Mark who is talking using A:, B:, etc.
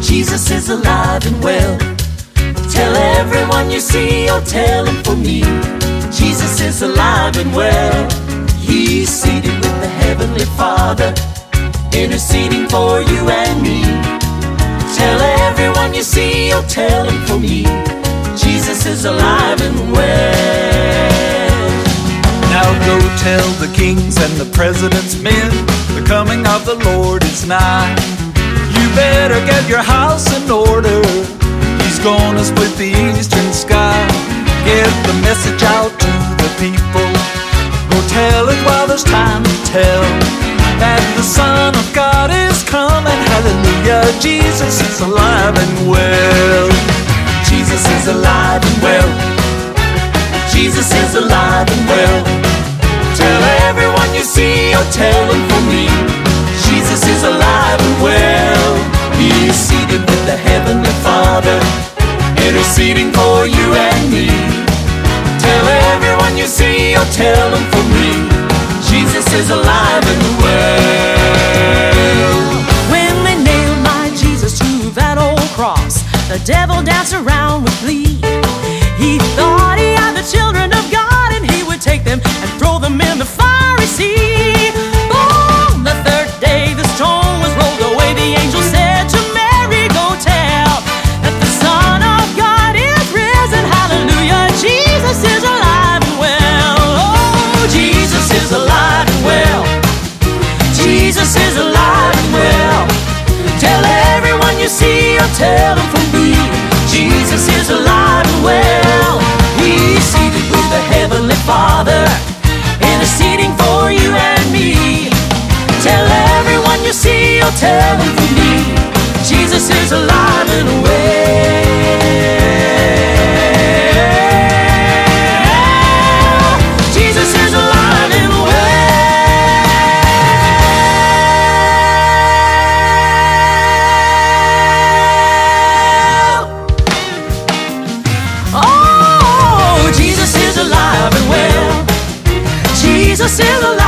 A: Jesus is alive and well. Tell everyone you see, oh tell them for me. Jesus is alive and well. He's seated with the Heavenly Father, interceding for you and me. Tell everyone you see, oh tell them for me. Jesus is alive and well.
B: Now go tell the kings and the presidents' men, the coming of the Lord is nigh. You better get your house in order, He's gonna split the eastern sky. Get the message out to the people, go tell it while there's time to tell, that the Son of God is coming, hallelujah. Jesus is alive and well.
A: Jesus is alive and well. Jesus is alive and well. Tell everyone you see, oh tell them for me. Jesus is alive and well. He's seated with the Heavenly Father, interceding for you and me. Tell everyone you see, oh tell them for me. Jesus is alive and well.
C: When they nailed my Jesus to that old cross, the devil danced around with glee. He thought he had the children of God, and he would take them and throw them in the fiery sea. On the third day the stone was rolled away. The angel said to Mary, go tell that the Son of God is risen, hallelujah. Jesus is alive and well. Oh, Jesus is alive and well. Jesus is alive and well. Tell everyone you see, or tell them from me. Jesus is alive and well. He's seated with the Heavenly Father, interceding for you and me. Tell everyone you see, or tell them from me. Jesus is alive and well. Jesus is alive and well. Oh, Jesus is alive and well. Jesus is alive.